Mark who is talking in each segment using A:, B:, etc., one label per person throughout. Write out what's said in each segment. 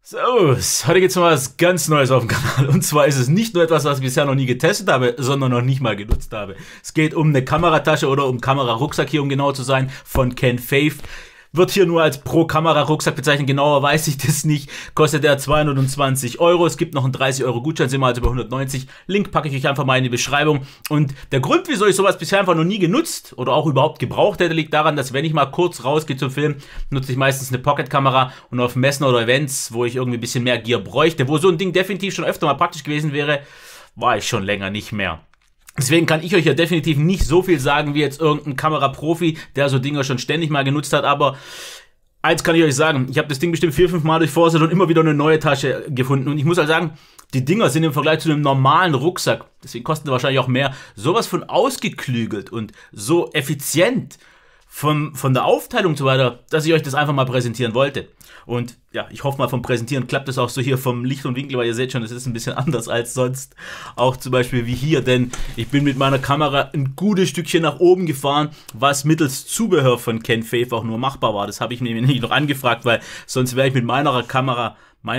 A: So, heute geht's mal was ganz Neues auf dem Kanal. Und zwar ist es nicht nur etwas, was ich bisher noch nie getestet habe, sondern noch nicht mal genutzt habe. Es geht um eine Kameratasche oder um Kamerarucksack hier, um genau zu sein, von Ken Faith. Wird hier nur als Pro-Kamera-Rucksack bezeichnet, genauer weiß ich das nicht. Kostet der 220 Euro. Es gibt noch einen 30-Euro-Gutschein, sind wir also bei 190. Link packe ich euch einfach mal in die Beschreibung. Und der Grund, wieso ich sowas bisher einfach noch nie genutzt oder auch überhaupt gebraucht hätte, liegt daran, dass wenn ich mal kurz rausgehe zum Film, nutze ich meistens eine Pocket-Kamera und auf Messen oder Events, wo ich irgendwie ein bisschen mehr Gear bräuchte, wo so ein Ding definitiv schon öfter mal praktisch gewesen wäre, war ich schon länger nicht mehr. Deswegen kann ich euch ja definitiv nicht so viel sagen wie jetzt irgendein Kameraprofi, der so Dinger schon ständig mal genutzt hat, aber eins kann ich euch sagen, ich habe das Ding bestimmt 4-5 Mal durchforstet und immer wieder eine neue Tasche gefunden und ich muss halt sagen, die Dinger sind im Vergleich zu einem normalen Rucksack, deswegen kosten sie wahrscheinlich auch mehr, sowas von ausgeklügelt und so effizient von der Aufteilung und so weiter, dass ich euch das einfach mal präsentieren wollte. Und ja, ich hoffe mal, vom Präsentieren klappt das auch so hier vom Licht und Winkel, weil ihr seht schon, es ist ein bisschen anders als sonst. Auch zum Beispiel wie hier, denn ich bin mit meiner Kamera ein gutes Stückchen nach oben gefahren, was mittels Zubehör von Ken Faith auch nur machbar war. Das habe ich mir nämlich noch angefragt, weil sonst wäre ich mit meiner Kamera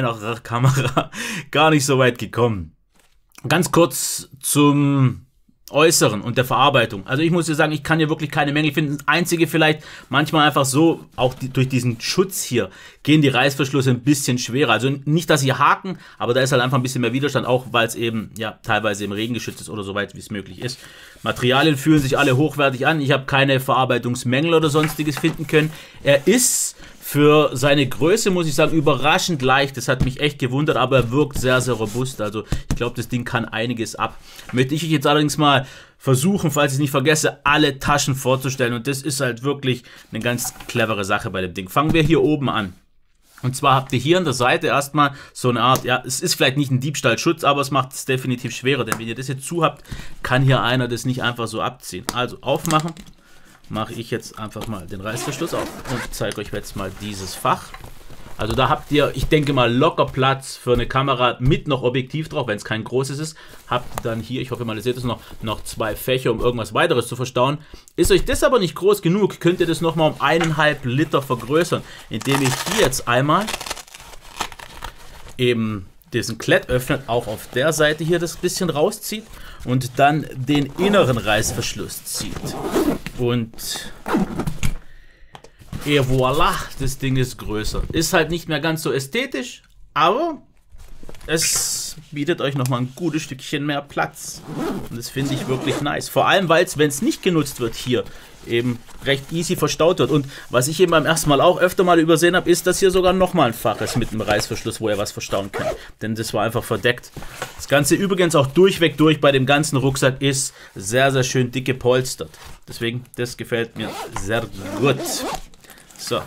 A: gar nicht so weit gekommen. Ganz kurz zum Äußeren und der Verarbeitung. Also ich muss dir sagen, ich kann hier wirklich keine Mängel finden. Das Einzige vielleicht, manchmal einfach so, auch durch diesen Schutz hier, gehen die Reißverschlüsse ein bisschen schwerer. Also nicht, dass sie haken, aber da ist halt einfach ein bisschen mehr Widerstand, auch weil es eben, ja, teilweise im Regen geschützt ist oder so weit, wie es möglich ist. Materialien fühlen sich alle hochwertig an. Ich habe keine Verarbeitungsmängel oder sonstiges finden können. Er ist für seine Größe, muss ich sagen, überraschend leicht. Das hat mich echt gewundert, aber er wirkt sehr, sehr robust. Also ich glaube, das Ding kann einiges ab. Möchte ich jetzt allerdings mal versuchen, falls ich es nicht vergesse, alle Taschen vorzustellen. Und das ist halt wirklich eine ganz clevere Sache bei dem Ding. Fangen wir hier oben an. Und zwar habt ihr hier an der Seite erstmal so eine Art, ja, es ist vielleicht nicht ein Diebstahlschutz, aber es macht es definitiv schwerer. Denn wenn ihr das jetzt zu habt, kann hier einer das nicht einfach so abziehen. Also aufmachen. Mache ich jetzt einfach mal den Reißverschluss auf und zeige euch jetzt mal dieses Fach. Also da habt ihr, ich denke mal, locker Platz für eine Kamera mit noch Objektiv drauf, wenn es kein großes ist. Habt ihr dann hier, ich hoffe mal, ihr seht es noch 2 Fächer, um irgendwas weiteres zu verstauen. Ist euch das aber nicht groß genug, könnt ihr das nochmal um 1,5 Liter vergrößern, indem ich hier jetzt einmal eben diesen Klett öffnet, auch auf der Seite hier das bisschen rauszieht und dann den inneren Reißverschluss zieht. Und et voilà, das Ding ist größer. Ist halt nicht mehr ganz so ästhetisch, aber es bietet euch nochmal ein gutes Stückchen mehr Platz. Und das finde ich wirklich nice. Vor allem, weil es, wenn es nicht genutzt wird, hier eben recht easy verstaut wird. Und was ich eben beim ersten Mal auch öfter mal übersehen habe, ist, dass hier sogar nochmal ein Fach ist mit einem Reißverschluss, wo ihr was verstauen könnt. Denn das war einfach verdeckt. Das Ganze übrigens auch durchweg durch bei dem ganzen Rucksack ist sehr, sehr schön dick gepolstert. Deswegen, das gefällt mir sehr gut. So,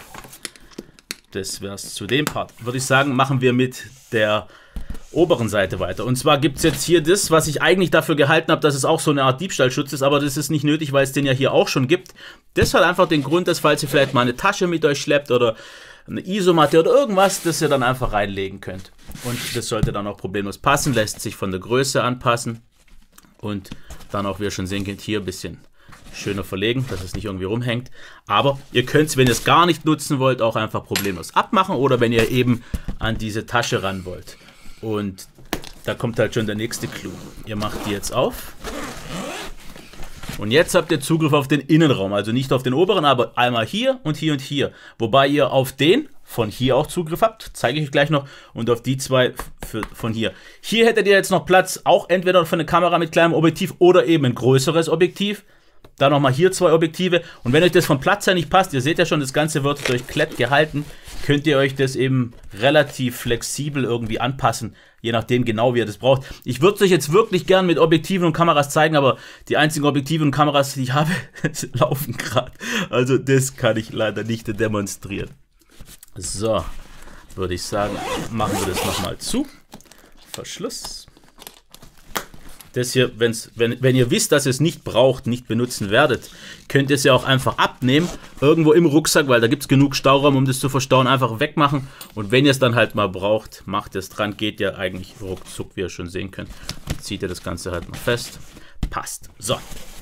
A: das wäre es zu dem Part. Würde ich sagen, machen wir mit der oberen Seite weiter. Und zwar gibt es jetzt hier das, was ich eigentlich dafür gehalten habe, dass es auch so eine Art Diebstahlschutz ist, aber das ist nicht nötig, weil es den ja hier auch schon gibt. Das hat einfach den Grund, dass falls ihr vielleicht mal eine Tasche mit euch schleppt oder eine Isomatte oder irgendwas, das ihr dann einfach reinlegen könnt. Und das sollte dann auch problemlos passen, lässt sich von der Größe anpassen und dann auch, wie ihr schon sehen könnt, hier ein bisschen schöner verlegen, dass es nicht irgendwie rumhängt. Aber ihr könnt es, wenn ihr es gar nicht nutzen wollt, auch einfach problemlos abmachen oder wenn ihr eben an diese Tasche ran wollt. Und da kommt halt schon der nächste Clou. Ihr macht die jetzt auf. Und jetzt habt ihr Zugriff auf den Innenraum. Also nicht auf den oberen, aber einmal hier und hier und hier. Wobei ihr auf den von hier auch Zugriff habt. Zeige ich euch gleich noch. Und auf die zwei von hier. Hier hättet ihr jetzt noch Platz, auch entweder für eine Kamera mit kleinem Objektiv oder eben ein größeres Objektiv. Dann nochmal hier 2 Objektive. Und wenn euch das vom Platz her nicht passt, ihr seht ja schon, das Ganze wird durch Klett gehalten, könnt ihr euch das eben relativ flexibel irgendwie anpassen, je nachdem genau, wie ihr das braucht. Ich würde es euch jetzt wirklich gern mit Objektiven und Kameras zeigen, aber die einzigen Objektive und Kameras, die ich habe, laufen gerade. Also das kann ich leider nicht demonstrieren. So, würde ich sagen, machen wir das nochmal zu. Verschluss. Das hier, wenn ihr wisst, dass ihr es nicht braucht, nicht benutzen werdet, könnt ihr es ja auch einfach abnehmen, irgendwo im Rucksack, weil da gibt es genug Stauraum, um das zu verstauen, einfach wegmachen. Und wenn ihr es dann halt mal braucht, macht es dran, geht ja eigentlich ruckzuck, wie ihr schon sehen könnt. Dann zieht ihr das Ganze halt noch fest. Passt. So.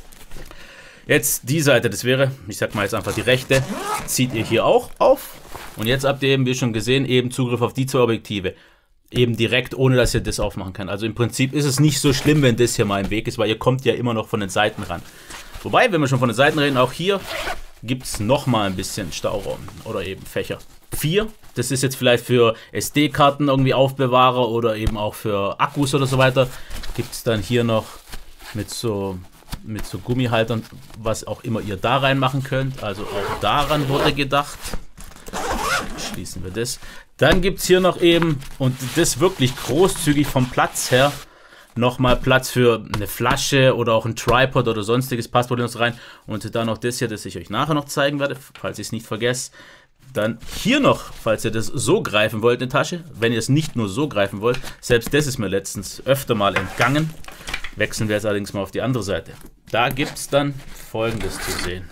A: Jetzt die Seite, das wäre, ich sag mal jetzt einfach die rechte, zieht ihr hier auch auf. Und jetzt habt ihr eben, wie schon gesehen, eben Zugriff auf die 2 Objektive. Eben direkt, ohne dass ihr das aufmachen könnt. Also im Prinzip ist es nicht so schlimm, wenn das hier mal im Weg ist, weil ihr kommt ja immer noch von den Seiten ran. Wobei, wenn wir schon von den Seiten reden, auch hier gibt es nochmal ein bisschen Stauraum oder eben Fächer. 4, das ist jetzt vielleicht für SD-Karten irgendwie Aufbewahrer oder eben auch für Akkus oder so weiter. Gibt es dann hier noch mit so Gummihaltern, was auch immer ihr da reinmachen könnt. Also auch daran wurde gedacht. Schließen wir das. Dann gibt es hier noch eben, und das wirklich großzügig vom Platz her, nochmal Platz für eine Flasche oder auch ein Tripod oder sonstiges, passt problemlos rein. Und dann noch das hier, das ich euch nachher noch zeigen werde, falls ich es nicht vergesse. Dann hier noch, falls ihr das so greifen wollt, eine Tasche. Wenn ihr es nicht nur so greifen wollt, selbst das ist mir letztens öfter mal entgangen. Wechseln wir jetzt allerdings mal auf die andere Seite. Da gibt es dann Folgendes zu sehen.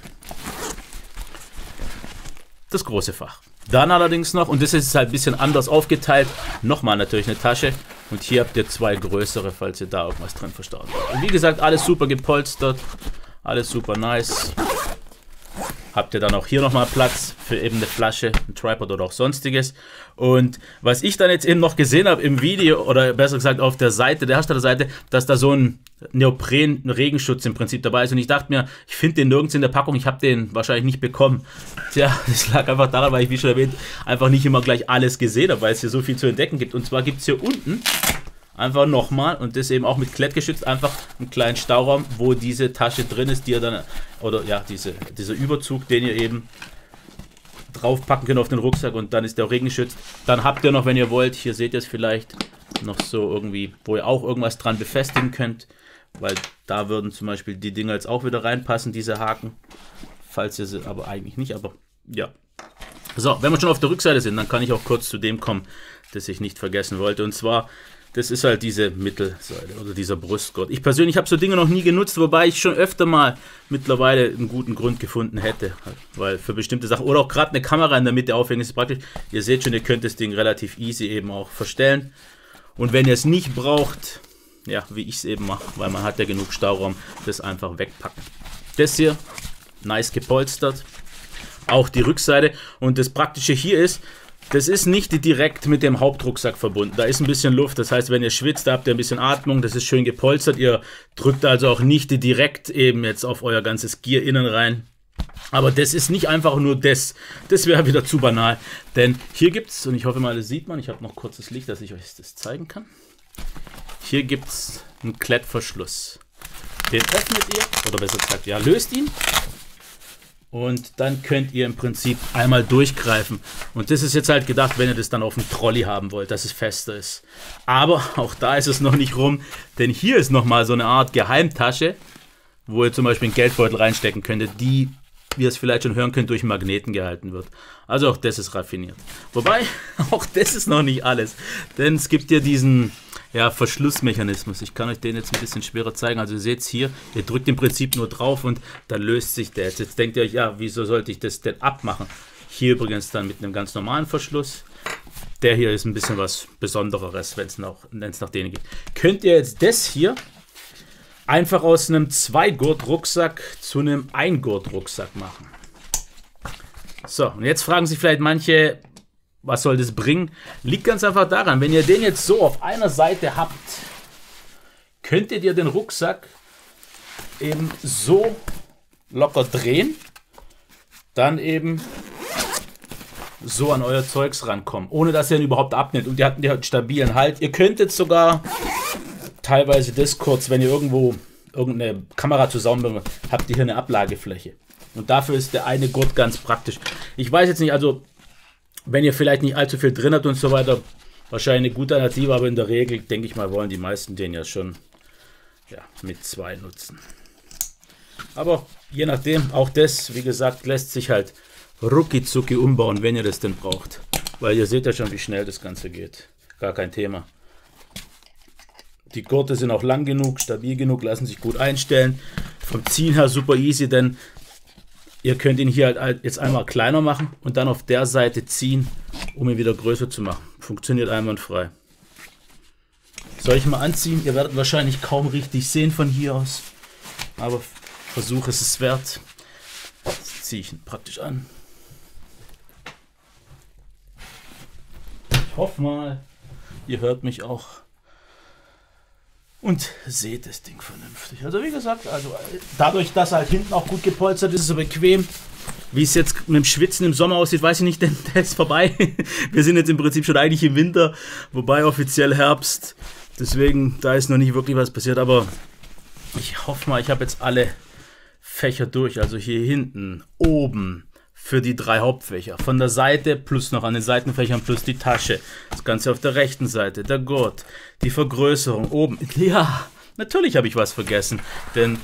A: Das große Fach. Dann allerdings noch, und das ist halt ein bisschen anders aufgeteilt, nochmal natürlich eine Tasche. Und hier habt ihr 2 größere, falls ihr da irgendwas drin verstauen wollt. Und wie gesagt, alles super gepolstert, alles super nice. Habt ihr dann auch hier nochmal Platz für eben eine Flasche, ein Tripod oder auch sonstiges. Und was ich dann jetzt eben noch gesehen habe im Video, oder besser gesagt auf der Seite, der Herstellerseite, dass da so ein Neopren-Regenschutz im Prinzip dabei ist. Und ich dachte mir, ich finde den nirgends in der Packung, ich habe den wahrscheinlich nicht bekommen. Tja, das lag einfach daran, weil ich, wie schon erwähnt, einfach nicht immer gleich alles gesehen habe, weil es hier so viel zu entdecken gibt. Und zwar gibt es hier unten einfach nochmal, und das eben auch mit Klett geschützt, einfach einen kleinen Stauraum, wo diese Tasche drin ist, die ihr dann, oder ja, dieser Überzug, den ihr eben draufpacken könnt auf den Rucksack, und dann ist der auch regengeschützt. Dann habt ihr noch, wenn ihr wollt, hier seht ihr es vielleicht, noch so irgendwie, wo ihr auch irgendwas dran befestigen könnt, weil da würden zum Beispiel die Dinger jetzt auch wieder reinpassen, diese Haken, falls ihr sie, aber eigentlich nicht, aber ja. So, wenn wir schon auf der Rückseite sind, dann kann ich auch kurz zu dem kommen, das ich nicht vergessen wollte, und zwar, das ist halt diese Mittelseite oder dieser Brustgurt. Ich persönlich habe so Dinge noch nie genutzt, wobei ich schon öfter mal mittlerweile einen guten Grund gefunden hätte. Weil für bestimmte Sachen, oder auch gerade eine Kamera in der Mitte aufhängen, ist praktisch. Ihr seht schon, ihr könnt das Ding relativ easy eben auch verstellen. Und wenn ihr es nicht braucht, ja, wie ich es eben mache, weil man hat ja genug Stauraum, das einfach wegpacken. Das hier, nice gepolstert. Auch die Rückseite. Und das Praktische hier ist, das ist nicht direkt mit dem Hauptrucksack verbunden. Da ist ein bisschen Luft, das heißt, wenn ihr schwitzt, da habt ihr ein bisschen Atmung, das ist schön gepolstert. Ihr drückt also auch nicht direkt eben jetzt auf euer ganzes Gear innen rein. Aber das ist nicht einfach nur das. Das wäre wieder zu banal. Denn hier gibt es, und ich hoffe mal, das sieht man, ich habe noch kurzes Licht, dass ich euch das zeigen kann. Hier gibt es einen Klettverschluss. Den öffnet ihr, oder besser gesagt, ja, löst ihn. Und dann könnt ihr im Prinzip einmal durchgreifen. Und das ist jetzt halt gedacht, wenn ihr das dann auf dem Trolley haben wollt, dass es fester ist. Aber auch da ist es noch nicht rum, denn hier ist nochmal so eine Art Geheimtasche, wo ihr zum Beispiel einen Geldbeutel reinstecken könntet, die, wie ihr es vielleicht schon hören könnt, durch Magneten gehalten wird. Also auch das ist raffiniert. Wobei, auch das ist noch nicht alles. Denn es gibt ja diesen Verschlussmechanismus. Ich kann euch den jetzt ein bisschen schwerer zeigen. Also ihr seht es hier, ihr drückt im Prinzip nur drauf und dann löst sich der. Jetzt denkt ihr euch, ja, wieso sollte ich das denn abmachen? Hier übrigens dann mit einem ganz normalen Verschluss. Der hier ist ein bisschen was Besonderes, wenn es nach denen geht. Könnt ihr jetzt das hier einfach aus einem 2-Gurt-Rucksack zu einem 1-Gurt-Rucksack machen. So, und jetzt fragen sich vielleicht manche, was soll das bringen? Liegt ganz einfach daran, wenn ihr den jetzt so auf einer Seite habt, könntet ihr den Rucksack eben so locker drehen, dann eben so an euer Zeugs rankommen, ohne dass ihr ihn überhaupt abnimmt. Und ihr habt einen stabilen Halt. Ihr könntet sogar teilweise das kurz, wenn ihr irgendwo irgendeine Kamera zusammenbringt, habt ihr hier eine Ablagefläche. Und dafür ist der eine Gurt ganz praktisch. Ich weiß jetzt nicht, also wenn ihr vielleicht nicht allzu viel drin habt und so weiter, wahrscheinlich eine gute Alternative, aber in der Regel, denke ich mal, wollen die meisten den ja schon mit 2 nutzen. Aber je nachdem, auch das, wie gesagt, lässt sich halt rucki-zucki umbauen, wenn ihr das denn braucht. Weil ihr seht ja schon, wie schnell das Ganze geht. Gar kein Thema. Die Gurte sind auch lang genug, stabil genug, lassen sich gut einstellen. Vom Ziehen her super easy, denn ihr könnt ihn hier halt jetzt einmal kleiner machen und dann auf der Seite ziehen, um ihn wieder größer zu machen. Funktioniert einwandfrei. Soll ich mal anziehen? Ihr werdet wahrscheinlich kaum richtig sehen von hier aus. Aber Versuch ist es wert. Jetzt ziehe ich ihn praktisch an. Ich hoffe mal, ihr hört mich auch und seht das Ding vernünftig. Also wie gesagt, dadurch, dass halt hinten auch gut gepolstert ist, ist es bequem. Wie es jetzt mit dem Schwitzen im Sommer aussieht, weiß ich nicht, denn der ist vorbei. Wir sind jetzt im Prinzip schon eigentlich im Winter, wobei offiziell Herbst. Deswegen, da ist noch nicht wirklich was passiert, aber ich hoffe mal, ich habe jetzt alle Fächer durch. Also hier hinten, oben für die 3 Hauptfächer. Von der Seite plus noch an den Seitenfächern plus die Tasche. Das Ganze auf der rechten Seite, der Gurt, die Vergrößerung oben. Ja, natürlich habe ich was vergessen, denn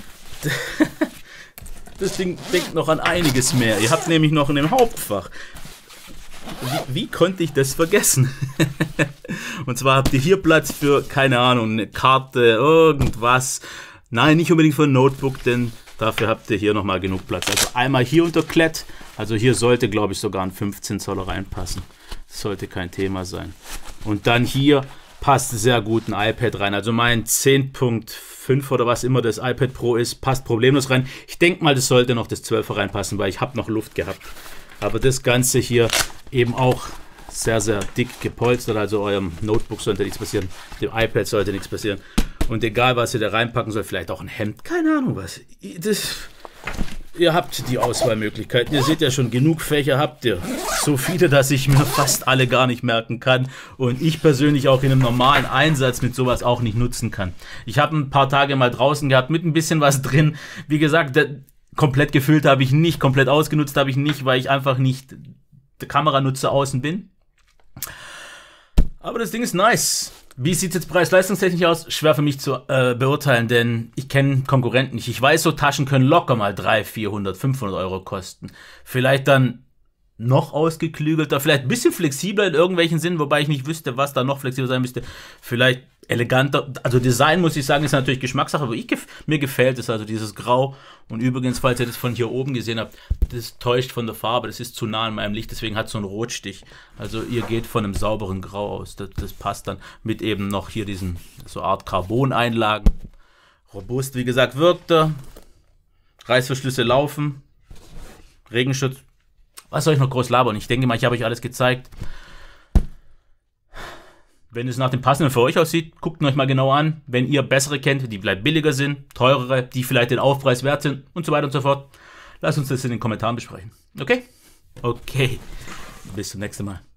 A: das Ding denkt noch an einiges mehr. Ihr habt nämlich noch in dem Hauptfach. Wie konnte ich das vergessen? Und zwar habt ihr hier Platz für, keine Ahnung, eine Karte, irgendwas. Nein, nicht unbedingt für ein Notebook, denn dafür habt ihr hier nochmal genug Platz. Also einmal hier unter Klett. Also hier sollte, glaube ich, sogar ein 15 Zoller reinpassen. Das sollte kein Thema sein. Und dann hier passt sehr gut ein iPad rein. Also mein 10.5 oder was immer das iPad Pro ist, passt problemlos rein. Ich denke mal, das sollte noch das 12er reinpassen, weil ich habe noch Luft gehabt. Aber das Ganze hier eben auch sehr, sehr dick gepolstert. Also eurem Notebook sollte nichts passieren, dem iPad sollte nichts passieren. Und egal, was ihr da reinpacken sollt, vielleicht auch ein Hemd, keine Ahnung was. Ihr habt die Auswahlmöglichkeiten. Ihr seht ja schon, genug Fächer habt ihr. So viele, dass ich mir fast alle gar nicht merken kann. Und ich persönlich auch in einem normalen Einsatz mit sowas auch nicht nutzen kann. Ich habe ein paar Tage mal draußen gehabt mit ein bisschen was drin. Wie gesagt, komplett gefüllt habe ich nicht, komplett ausgenutzt habe ich nicht, weil ich einfach nicht der Kameranutzer außen bin. Aber das Ding ist nice. Wie sieht es jetzt preis-leistungstechnisch aus? Schwer für mich zu beurteilen, denn ich kenne Konkurrenten nicht. Ich weiß, so Taschen können locker mal 300, 400, 500 Euro kosten. Vielleicht dann noch ausgeklügelter, vielleicht ein bisschen flexibler in irgendwelchen Sinnen, wobei ich nicht wüsste, was da noch flexibler sein müsste. Vielleicht eleganter. Also Design, muss ich sagen, ist natürlich Geschmackssache, aber mir gefällt es, also dieses Grau. Und übrigens, falls ihr das von hier oben gesehen habt, das täuscht von der Farbe, das ist zu nah an meinem Licht, deswegen hat es so einen Rotstich. Also ihr geht von einem sauberen Grau aus, das passt dann mit eben noch hier diesen so Art Carbon-Einlagen. Robust, wie gesagt, wirkt er. Reißverschlüsse laufen. Regenschutz. Was soll ich noch groß labern? Ich denke mal, ich habe euch alles gezeigt. Wenn es nach dem Passenden für euch aussieht, guckt ihn euch mal genau an. Wenn ihr bessere kennt, die vielleicht billiger sind, teurere, die vielleicht den Aufpreis wert sind und so weiter und so fort, lasst uns das in den Kommentaren besprechen. Okay? Okay. Bis zum nächsten Mal.